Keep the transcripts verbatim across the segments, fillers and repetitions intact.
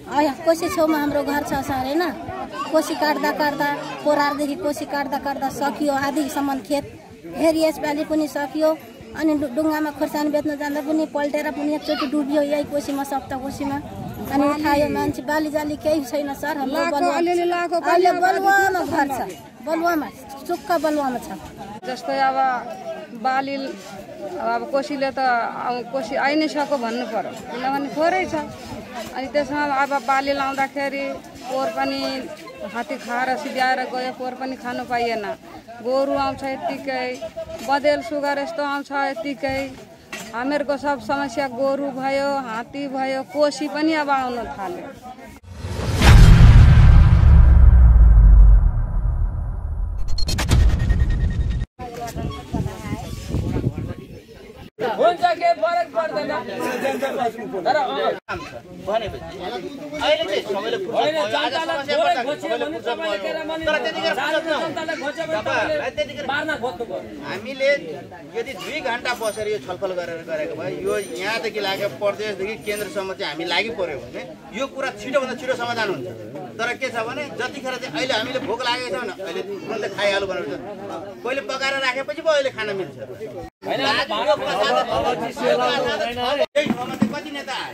कोसी छेउमा हाम्रो घर छ सर हैन। कोसी काट्दा काट्दा कोरारदेखि कोसी काट्दा काट्दा सकियो, आधीसम्म खेत हेरिएस बाली पनि सकियो। अनि डुङ्गामा खोर्सानी बेच्न जाँदा पनि पल्टेर पनि एकचोटि डुबियो यही कोसीमा, सप्ता कोसीमा। अनि उठायो मान्छे, बाली जाली केही छैन सर। अहिले बलुवामा घर छ, बलुवामा सुक्खा बलुवामा छ। जस्तै अब बाली अब कोसीले त कोसी आइ नै सक्यो भन्नु पर्यो, किनभने थोरै छ। अनि त्यसमा अब बाली लाउँदाखेरि पोहोर पनि हात्ती खाएर सिध्याएर गयो, पोहोर पनि खानु पाइएन। गोरु आउँछ यत्तिकै, बदेल सुगर यस्तो आउँछ यत्तिकै। हामीहरूको सब समस्या गोरु भयो, हात्ती भयो, कोसी पनि अब आउन थाल्यो। हुन्छ के फरक पर्दैन तर भनेपछि अहिले चाहिँ सबैले हामीले यदि दुई घण्टा बसेर यो छलफल गरेर गरेको भए यो यहाँदेखि लाग्यो प्रदेशदेखि केन्द्रसम्म चाहिँ हामी लागि पर्यो भने यो कुरा छिटोभन्दा छिटो समाधान हुन्छ। तर के छ भने जतिखेर चाहिँ अहिले हामीले भोक लागेको छ भने अहिले तुरन्त खाइहाल्नु भनेर पहिले पकाएर राखेपछि पो अहिले खान मिल्छ। कति नेता आए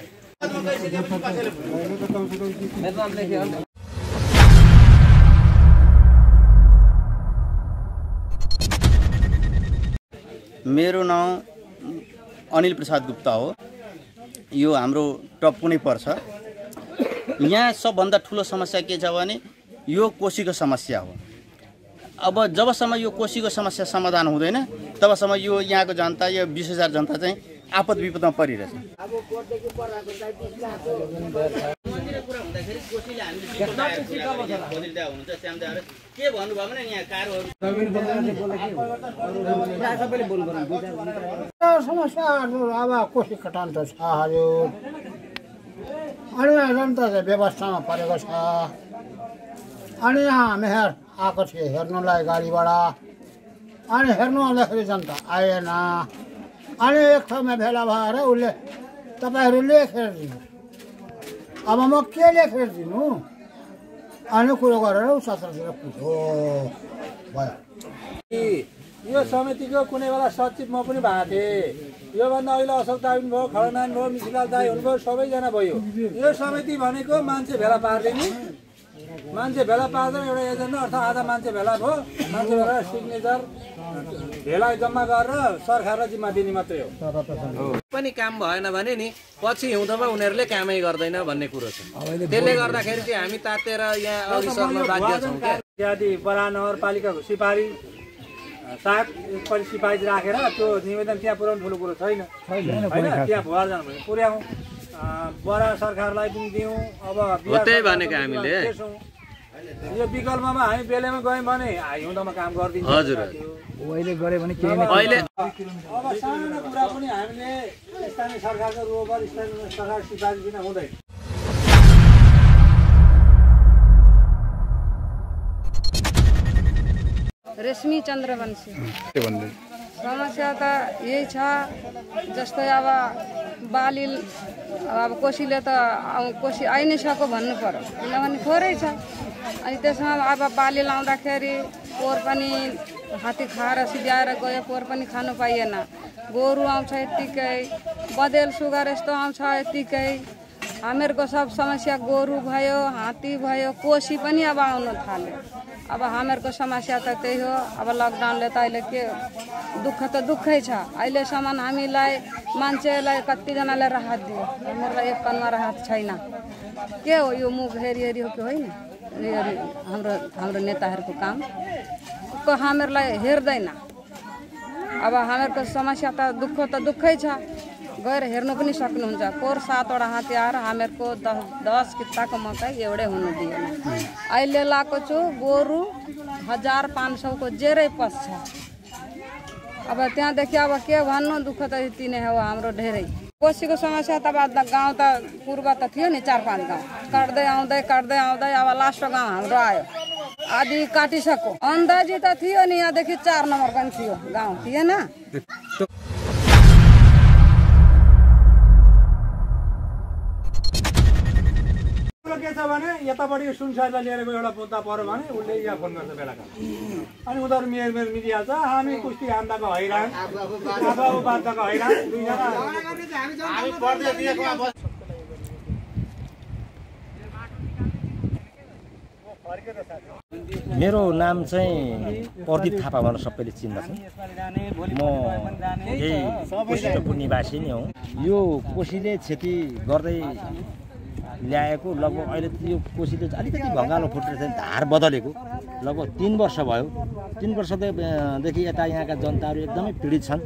मेरो नाम अनिल प्रसाद गुप्ता हो। यो हाम्रो टप्पु नै पर्छ। यहाँ सबभन्दा ठुलो समस्या के छ भने यो कोसीको समस्या हो। अब जबसम्म यो कोसीको समस्या समाधान हुँदैन तबसम्म यो यहाँको जनता, यो बीस हजार जनता चाहिँ आपद विपदमा परिरहेछ। समस्या अब कोसी कटान त छ हजुर। अनि जनता चाहिँ व्यवस्थामा परेको छ। अनि यहाँ मेहर आएको थियो हेर्नुलाई गाडीबाट। अनि हेर्नु आउँदाखेरि जनता आएन। अनि एक ठाउँमा भेला भएर उसले तपाईँहरू लेखेर दिनु। अब म के लेखेर दिनु? अनि कुरो गरेर ऊ सत्रतिर पुग्यो भयो। यो समितिको कुनै बेला सचिव म पनि भएको थिएँ। योभन्दा अहिले अशोक दाई पनि भयो, खडनारायण भयो, मिथिलाल दाई हुनुभयो, सबैजना भयो। यो समिति भनेको मान्छे भेला पार्दिने, मान्छे भेला पार्दा एउटा एजेन्डा अर्थात् आधा मान्छे भेला भयो, मान्छे भेला सिग्नेचर भेला जम्मा गरेर सरकारलाई जिम्मा दिने मात्रै हो। पनि काम भएन भने नि पछि हिउँदोमा उनीहरूले कामै गर्दैन भन्ने कुरो छ। त्यसले गर्दाखेरि चाहिँ हामी तातेर यहाँ अघि सर्न बाध्य छौँ। क्या इत्यादि बडा नगरपालिकाको सिपारी साग एकपल्ट सिपाही राखेर त्यो निवेदन त्यहाँ पुर्याउनु ठुलो कुरो छैन होइन। त्यहाँ भएर जानु भने पुर्याउँ, बडा सरकारलाई पनि दिउँ। अब त्यही भनेको हामीले यो विकल्पमा हामी बेलामा गयौँ भने हिउँदोमा काम गरिदिन्छ। हजुर अहिले गऱ्यो भने के अहिले अब सानो कुरा पनि हामीले स्थानीय सरकारको रोबर स्थानीय सरकार सिफारिस बिना हुँदैन। रेशमी चन्द्रवंशी समस्या त यही छ। जस्तै अब बाली अब कोसीले त कोसी आइ नै सक्यो भन्नु पर्यो, किनभने थोरै छ। अनि त्यसमा अब बाली लाउँदाखेरि पोहोर पनि हात्ती खाएर सिध्याएर गयो, पोहोर पनि खानु पाइएन। गोरु आउँछ यत्तिकै, बदेल सुगर यस्तो आउँछ यत्तिकै। हामीहरूको सब समस्या गोरु भयो, हात्ती भयो, कोसी पनि अब आउन थाल्यो। अब हामीहरूको समस्या त त्यही हो। अब लकडाउनले त अहिले के दुःख त दुःखै छ। अहिलेसम्म हामीलाई मान्छेलाई कतिजनाले राहत दियो, हामीहरूलाई एक कनमा राहत छैन। के हो यो मुख हेरी हेरी हो कि होइन? हाम्रो हाम्रो नेताहरूको काम को हामीहरूलाई हेर्दैन। अब हामीहरूको समस्या त दुःख त दुःखै छ, गएर हेर्नु पनि सक्नुहुन्छ। पोहोर सातवटा हात्ती आएर हामीहरूको दस दस किताको मकै एउटै हुनु दिएन। अहिले लाएको छु गोरु हजार पाँच सौको जेरै पस्छ। अब त्यहाँदेखि अब के भन्नु, दुःख त यति नै हो हाम्रो धेरै। कोसीको समस्या त अब गाउँ त पूर्व त थियो नि चार पाँच गाउँ, काट्दै आउँदै काट्दै आउँदै अब लास्ट गाउँ हाम्रो आयो। आदि काटिसक्यो। अन्दाजी त थियो नि यहाँदेखि चार नम्बर पनि थियो गाउँ, थिएन? अर्को के छ भने यतापट्टि सुनसारलाई लिएर एउटा मुद्दा पर्यो भने उसले यहाँ फोन गर्छ बेलाका अनि उनीहरू मेयर मेयर मिलिहाल्छ हामी कुस्ती हान्दाको हैरान आफू बाँच्दाको हैरान दुईजना मेरो नाम चाहिँ प्रदीप थापा भनेर सबैले चिन्दछन्। म यही कोशीको निवासी नै हुँ। यो कोशीले क्षति गर्दै ल्याएको लगभग अहिले यो कोशीले अलिकति भँगालो फुटेर चाहिँ धार बदलेको लगभग तीन वर्ष भयो। तीन वर्षदेखि यता यहाँका जनताहरू एकदमै पीडित छन्।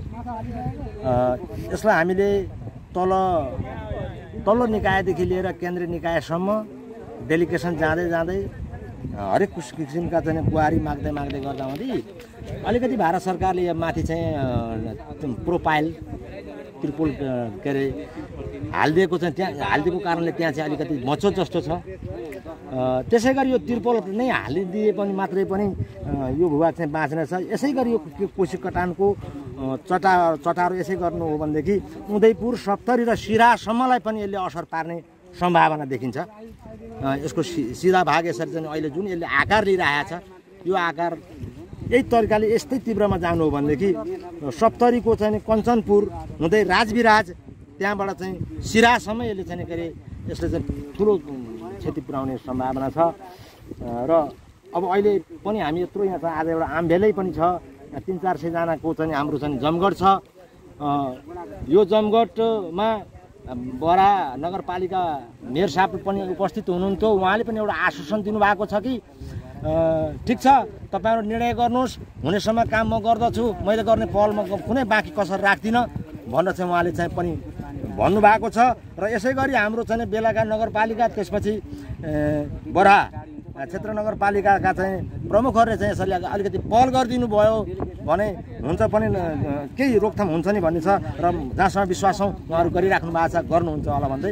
यसलाई हामीले तल तल्लो निकायदेखि लिएर केन्द्रीय निकायसम्म डेलिगेसन जाँदै जाँदै हरेक किसिमका चाहिँ गुहारी माग्दै माग्दै गर्दा हुँदै अलिकति भारत सरकारले यो माथि चाहिँ प्रोफाइल त्रिपोल के अरे हालिदिएको चाहिँ त्यहाँ हालिदिएको कारणले त्यहाँ चाहिँ अलिकति मचो जस्तो छ। त्यसै गरी यो त्रिपोल नै हालिदिए पनि मात्रै पनि यो भूभाग चाहिँ बाँच्ने छ। यसै गरी यो कोशी कटानको चटा चटारो यसै गर्नु हो भनेदेखि उदयपुर सप्तरी र सिरासम्मलाई पनि यसले असर पार्ने सम्भावना देखिन्छ। यसको सिधा भाग यसरी चाहिँ अहिले जुन यसले आकार लिइरहेको छ यो आकार यही तरिकाले यस्तै तीव्रमा जानु हो भनेदेखि सप्तरीको चाहिँ कञ्चनपुर हुँदै राजविराज त्यहाँबाट चाहिँ सिरासम्म यसले चाहिँ के अरे यसले चाहिँ ठुलो क्षति पुर्याउने सम्भावना छ। र अब अहिले पनि हामी यत्रो यहाँ छ आज एउटा आम्भेलै पनि छ तीन चार सयजनाको चाहिँ हाम्रो चाहिँ जमघट छ। यो जमघटमा बरा नगरपालिका मेयर साहब पनि उपस्थित हुनुहुन्थ्यो। उहाँले पनि एउटा आश्वासन दिनुभएको छ कि ठिक छ तपाईँहरू निर्णय गर्नुहोस् हुनेसम्म काम म गर्दछु मैले गर्ने पहल म कुनै बाँकी कसर राख्दिनँ भनेर चाहिँ उहाँले चाहिँ पनि भन्नुभएको छ। र यसै गरी हाम्रो चाहिँ बेलाका नगरपालिका त्यसपछि बरा क्षेत्र नगरपालिकाका चाहिँ प्रमुखहरूले चाहिँ यसरी अलिकति पहल गरिदिनु भयो भने हुन्छ पनि केही रोकथाम हुन्छ नि भन्ने छ। र जहाँसम्म विश्वास छौँ उहाँहरू गरिराख्नु भएको छ गर्नुहुन्छ होला भन्दै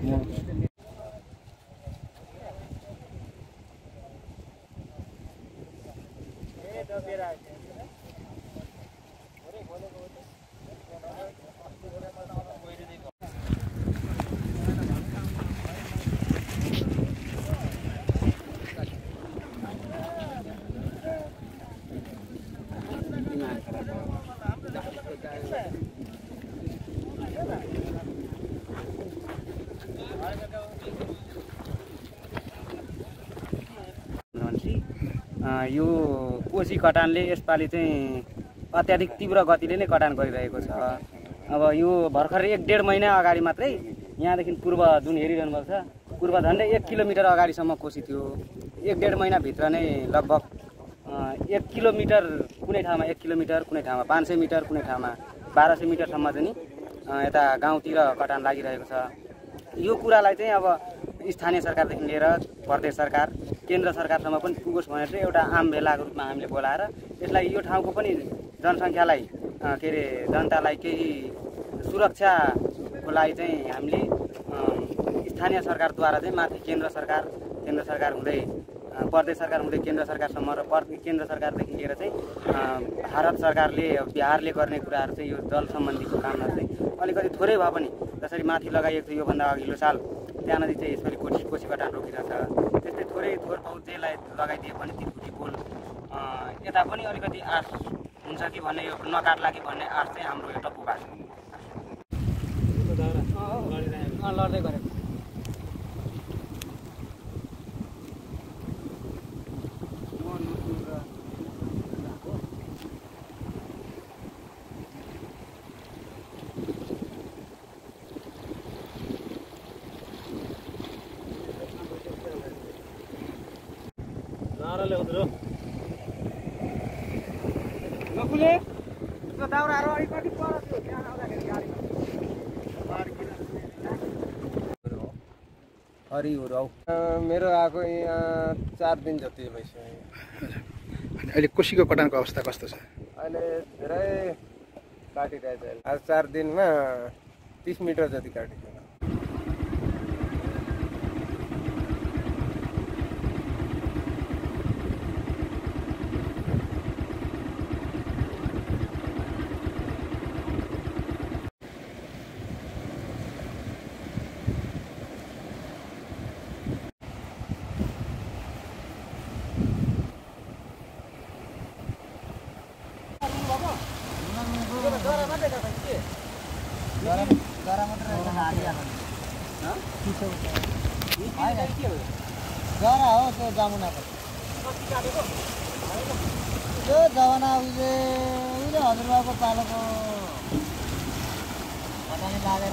यो कोशी कटानले यसपालि चाहिँ अत्याधिक तीव्र गतिले नै कटान गरिरहेको छ। अब यो भर्खर एक डेढ महिना अगाडि मात्रै यहाँदेखि पूर्व जुन हेरिरहनु भएको छ पूर्व झन्डै एक किलोमिटर अगाडिसम्म कोशी थियो। एक डेढ महिनाभित्र नै लगभग एक किलोमिटर कुनै ठाउँमा एक किलोमिटर कुनै ठाउँमा पाँच सय मिटर कुनै ठाउँमा बाह्र सय मिटरसम्म चाहिँ यता गाउँतिर कटान लागिरहेको छ। यो कुरालाई चाहिँ अब स्थानीय सरकारदेखि लिएर प्रदेश सरकार केन्द्र सरकारसम्म पनि पुगोस् भनेर चाहिँ एउटा आम भेलाको रूपमा हामीले बोलाएर यसलाई यो ठाउँको पनि जनसङ्ख्यालाई के अरे जनतालाई केही सुरक्षाको लागि चाहिँ हामीले स्थानीय सरकारद्वारा चाहिँ माथि केन्द्र सरकार केन्द्र सरकार हुँदै प्रदेश सरकार हुँदै केन्द्र सरकारसम्म र केन्द्र सरकारदेखि लिएर चाहिँ भारत सरकारले बिहारले गर्ने कुराहरू चाहिँ यो जल सम्बन्धीको काममा चाहिँ अलिकति थोरै भए पनि जसरी माथि लगाइएको थियो योभन्दा अघिल्लो साल त्यहाँ नजिक चाहिँ यसरी कोशी कोशी कटान रोकिरहेको छ। त्यस्तै थोरै थोर बहुत जेलाई लगाइदिए पनि तिरकुटी पुल यता पनि अलिकति आश हुन्छ कि भन्ने यो नकाट्ला कि भन्ने आश चाहिँ हाम्रो यो टप्पु भएको छ। लड्दै गरेको मेरो आएको यहाँ चार दिन जति भइसक्यो। अहिले कोशीको कटानको अवस्था कस्तो छ? अहिले धेरै काटिरहेछ। आज चार दिनमा तीस मिटर जति काटिन्छ। जरा हो त्यो जमुनाको त्यो जमुना उहिले उहिले हजुरबाको पालोको घटानी लागेर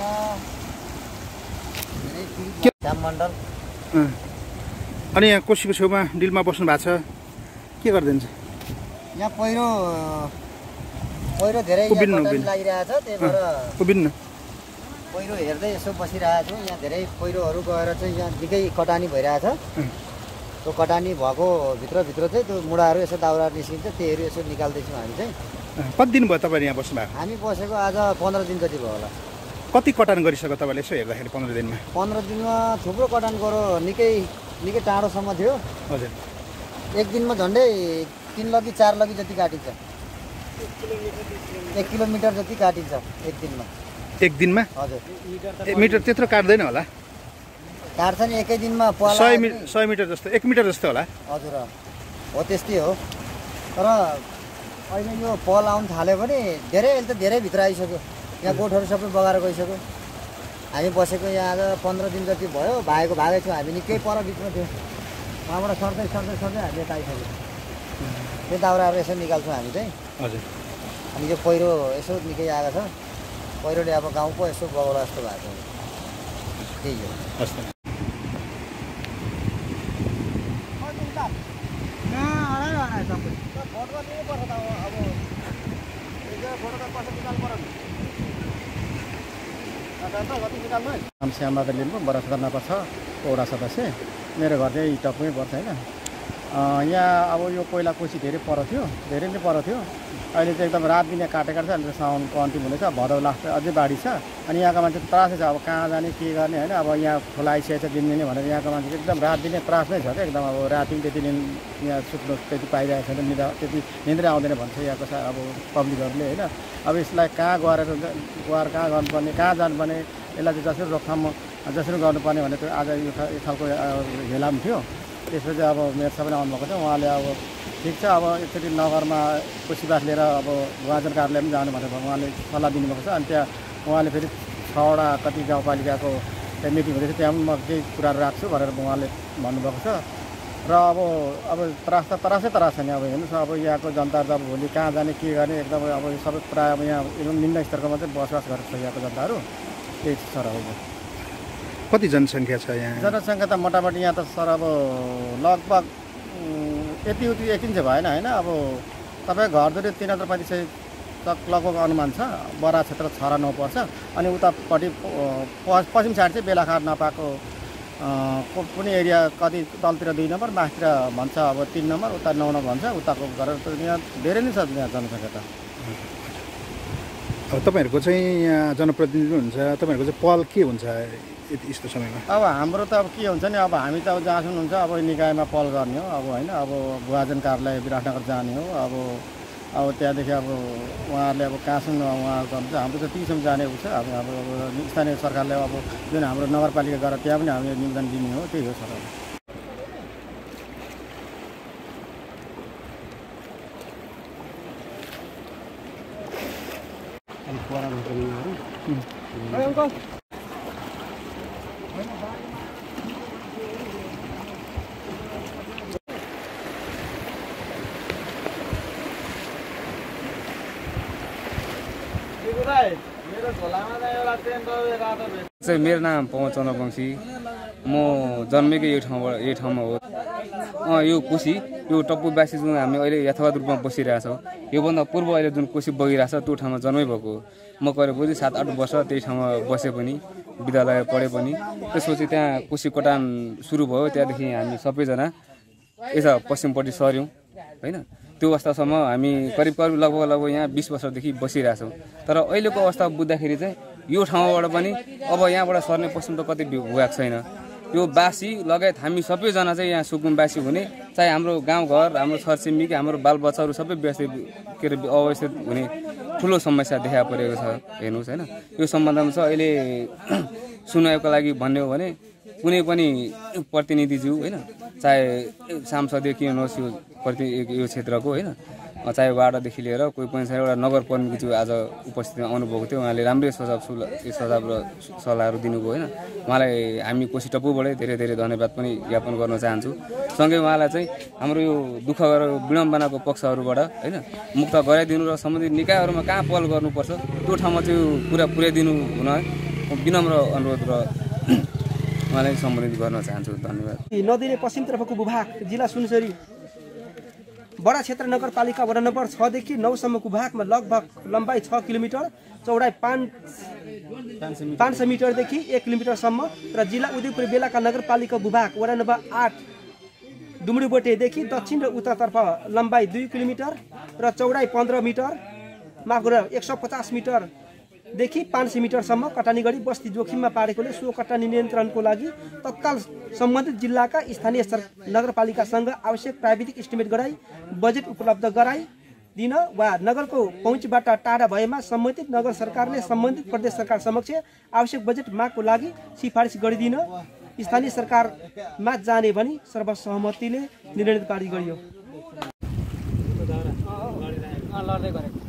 श्याम मण्डल। अनि यहाँ कोसीको छेउमा डिलमा बस्नु भएको छ, के गरिदिन्छ? यहाँ पहिरो पहिरो धेरै लागिरहेको छ, त्यही भएर उभिन्न पहिरो हेर्दै यसो बसिरहेको छु। यहाँ धेरै पहिरोहरू गएर चाहिँ यहाँ निकै कटानी भइरहेछ। त्यो कटानी भएको भित्रभित्र चाहिँ त्यो मुढाहरू यसो दाउरा निस्किन्छ, त्यहीहरू यसो निकाल्दैछौँ हामी चाहिँ। कति दिन भयो तपाईँले यहाँ बस्नु भएको? हामी बसेको आज पन्ध्र दिन जति भयो होला। कति कटान गरिसक्यो तपाईँले यसो हेर्दाखेरि पन्ध्र दिनमा? पन्ध्र दिनमा थुप्रो कटान गरो, निकै निकै टाढोसम्म थियो। हजुर, एक दिनमा झन्डै तिन लगी चार लगी जति काटिन्छ, एक किलोमिटर जति काटिन्छ एक दिनमा। एक दिनमा? हजुर, एक मिटर त्यत्रो काट्दैन होला? काट्छ नि एकै दिनमा। सय मिटर सय मिटर जस्तो, एक मिटर जस्तो होला? हजुर हो, त्यस्तै हो। तर अहिले यो पल आउनु थाल्यो भने धेरै अहिले त धेरै भित्र आइसक्यो। यहाँ बोटहरू सबै बगाएर गइसक्यो। हामी बसेको यहाँ आज पन्ध्र दिन जति भयो, भागेको भागै छौँ। हामी निकै पर बिचमा थियो, उहाँबाट सर्दै सर्दै सर्दै हामी यता आइसक्यो। त्यो दाउराहरू यसो निकाल्छौँ हामी चाहिँ। हजुर, अनि यो पहिरो यसो निकै आएको छ, पहिरोले अब गाउँको यसो बगाउला जस्तो भएको छ, त्यही हो। नाम श्यामबहादुर लिम्बू, बरासगर नपा छ, वडा सदस्य। मेरो घर चाहिँ टपमै पर्छ होइन। यहाँ अब यो पहिला कोसी धेरै पर थियो, धेरै नै पर थियो। अहिले चाहिँ एकदम रात दिने काटेका छ। अहिले साउनको अन्तिम हुनेछ, भदौ लास्ट अझै बाढी छ। अनि यहाँको मान्छे त्रासै छ, अब कहाँ जाने के गर्ने होइन। अब यहाँ खोला आइसकेको छ दिनदिनै भनेर यहाँको मान्छे एकदम रात दिने त्रास नै छ क्या एकदम। अब राति त्यति दिन यहाँ सुत्नु त्यति पाइरहेको छैन, निद्रा त्यति निद्रै आउँदैन भन्छ यहाँको अब पब्लिकहरूले होइन। अब यसलाई कहाँ गएर गएर कहाँ गर्नुपर्ने, कहाँ जानुपर्ने, यसलाई चाहिँ जसरी रोकथाम जसरी गर्नुपर्ने भने त्यो आज यो खालको हेलाम थियो। त्यसपछि अब मेयर सबैले आउनुभएको छ, उहाँले अब ठिक छ अब एकचोटि नगरमा कोसीबास लिएर अब गाउँजन कार्यालय पनि जानु भनेर उहाँले सल्लाह दिनुभएको छ। अनि त्यहाँ उहाँले फेरि छवटा कति गाउँपालिकाको त्यहाँ मिटिङ हुँदैछ, त्यहाँ पनि म केही कुराहरू राख्छु भनेर उहाँले भन्नुभएको छ। र अब अब त्रास त त्रासै त्रास छ नि। अब हेर्नुहोस् अब यहाँको जनताहरू त अब भोलि कहाँ जाने के गर्ने एकदम अब सबै प्रायः अब यहाँ एकदम निम्न स्तरको मात्रै बसोबास गरेको छ यहाँको जनताहरू, त्यही सर हो। कति जनसङ्ख्या छ यहाँ? जनसङ्ख्या त मोटामोटी यहाँ त सर अब लगभग यति उति यति चाहिँ भएन होइन। अब तपाईँको घरधुरी तिन हजार पैँतिस सय तक लगभग अनुमान छ। बरा क्षेत्र छ र नौ पर्छ। अनि उतापट्टि पश्चिम साइड चाहिँ बेलाखार नपाएको कुनै एरिया कति तलतिर दुई नम्बर, माथितिर भन्छ अब तिन नम्बर, उता नौ नम्बर भन्छ। उताको घर यहाँ धेरै नै छ यहाँ जनसङ्ख्या त। अब तपाईँहरूको चाहिँ यहाँ जनप्रतिनिधि हुन्छ, तपाईँहरूको चाहिँ पहल के हुन्छ यस्तो समयमा? अब हाम्रो त अब के हुन्छ नि, अब हामी त अब जहाँसम्म हुन्छ अब निकायमा पहल गर्ने हो अब होइन। अब भुवाजन कार्यालय विराटनगर जाने हो। अब अब त्यहाँदेखि अब उहाँहरूले अब कहाँसम्म उहाँ गर्नुहुन्छ, हाम्रो त तीसम्म जाने छ। अब अब स्थानीय सरकारले अब जुन हाम्रो नगरपालिका गरेर त्यहाँ पनि हामीले निवेदन दिने हो, त्यही हो सर। मेरो नाम पवन चन्द्रवंशी, म जन्मेकै यो ठाउँबाट यो ठाउँमा हो। अँ यो कोसी यो टप्पूवासी जुन हामी अहिले यथावत रूपमा बसिरहेछौँ, योभन्दा पूर्व अहिले जुन कोसी बगिरहेछ त्यो ठाउँमा जन्मै भएको हो। म करिब बुझी सात आठ वर्ष त्यही ठाउँमा बसे पनि, विद्यालय पढे पनि। त्यसपछि त्यहाँ कोसी कटान सुरु भयो, त्यहाँदेखि हामी सबैजना यता पश्चिमपट्टि सर्यौँ होइन। त्यो अवस्थासम्म हामी करिब करिब लगभग लगभग यहाँ बिस वर्षदेखि बसिरहेछौँ। तर अहिलेको अवस्था बुझ्दाखेरि चाहिँ यो ठाउँबाट पनि अब यहाँबाट सर्ने पश्चिम त कति भएको छैन। यो बासी लगायत हामी सबैजना चाहिँ यहाँ सुकुमवासी हुने, चाहे हाम्रो गाउँघर, हाम्रो छरछिमेकी, हाम्रो बालबच्चाहरू सबै व्यवस्थित के अरे अवस्थित हुने ठुलो समस्या देखा परेको छ हेर्नुहोस् होइन। यो सम्बन्धमा चाहिँ अहिले सुनवाईको लागि भन्ने हो भने कुनै पनि प्रतिनिधिज्यू होइन, चाहे सांसदीय के हुनुहोस् यो प्रति यो क्षेत्रको होइन, चाहे वार्डदेखि लिएर कोही पनि छ एउटा नगर प्रमुख जो आज उपस्थितिमा आउनुभएको थियो उहाँले राम्रै सुझाव सुझाव र सल्लाहहरू दिनुभयो होइन उहाँलाई हामी कोशी टप्पूबाटै धेरै धेरै धन्यवाद पनि ज्ञापन गर्न चाहन्छु सँगै उहाँलाई चाहिँ हाम्रो यो दुःख गरेर विडम्बनाको पक्षहरूबाट होइन मुक्त गराइदिनु र सम्बन्धित निकायहरूमा कहाँ पहल गर्नुपर्छ त्यो ठाउँमा चाहिँ कुरा पुर्याइदिनु हुन विनम्र अनुरोध र उहाँलाई सम्बोधित गर्न चाहन्छु धन्यवाद। नदीले पश्चिमतर्फको भूभाग जिल्ला सुनसरी बडा क्षेत्र नगरपालिका वडा नम्बर छदेखि नौसम्मको भूभागमा लगभग लम्बाइ छ किलोमिटर चौडाइ पाँच पाँच सय मिटरदेखि एक किलोमिटरसम्म र जिल्ला उदयपुर बेलाका नगरपालिका भूभाग वडा नम्बर आठ डुम्डुबोटेदेखि दक्षिण र उत्तरतर्फ लम्बाइ दुई किलोमिटर र चौडाइ पन्ध्र मिटर माफ गरेर एक सौ पचास मिटरदेखि पाँच सय मिटरसम्म कटानी गरी बस्ती जोखिममा पारेकोले सो कटानी नियन्त्रणको लागि तत्काल सम्बन्धित जिल्लाका स्थानीय नगरपालिकासँग आवश्यक प्राविधिक इस्टिमेट गराई बजेट उपलब्ध गराइदिन वा नगरको पहुँचबाट टाढा भएमा सम्बन्धित नगर सरकारले सम्बन्धित प्रदेश सरकार समक्ष आवश्यक बजेट मागको लागि सिफारिस गरिदिन स्थानीय सरकारमा जाने भनी सर्वसहमतिले निर्णय पारित गरियो।